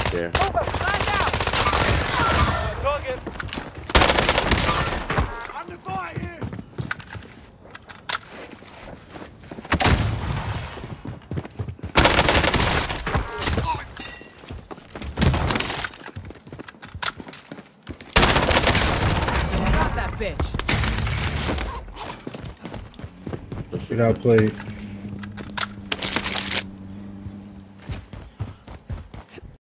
there. Target. Under fire here! Got that bitch. Get outplayed.